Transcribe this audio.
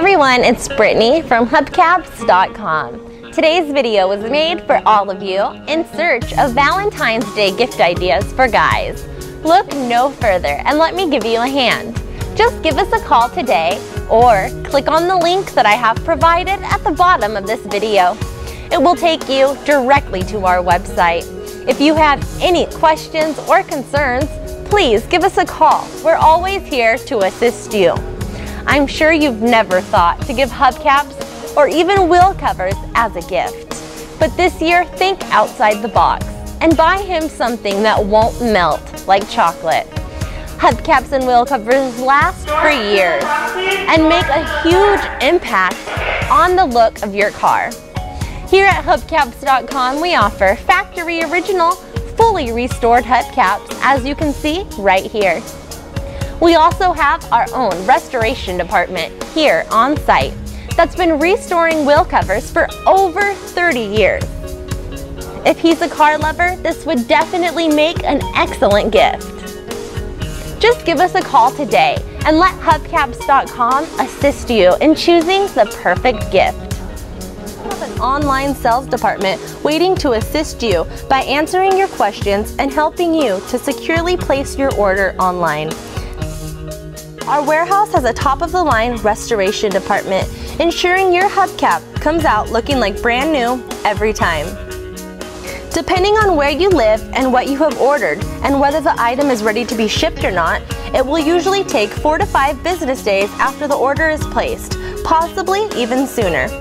everyone, it's Brittany from Hubcaps.com. Today's video was made for all of you in search of Valentine's Day gift ideas for guys. Look no further and let me give you a hand. Just give us a call today or click on the link that I have provided at the bottom of this video. It will take you directly to our website. If you have any questions or concerns, please give us a call. We're always here to assist you. I'm sure you've never thought to give hubcaps or even wheel covers as a gift. But this year, think outside the box and buy him something that won't melt like chocolate. Hubcaps and wheel covers last for years and make a huge impact on the look of your car. Here at Hubcaps.com, we offer factory original, fully restored hubcaps, as you can see right here. We also have our own restoration department here on site that's been restoring wheel covers for over 30 years. If he's a car lover, this would definitely make an excellent gift. Just give us a call today and let Hubcaps.com assist you in choosing the perfect gift. We have an online sales department waiting to assist you by answering your questions and helping you to securely place your order online. Our warehouse has a top-of-the-line restoration department, ensuring your hubcap comes out looking like brand new every time. Depending on where you live and what you have ordered and whether the item is ready to be shipped or not, it will usually take 4 to 5 business days after the order is placed, possibly even sooner.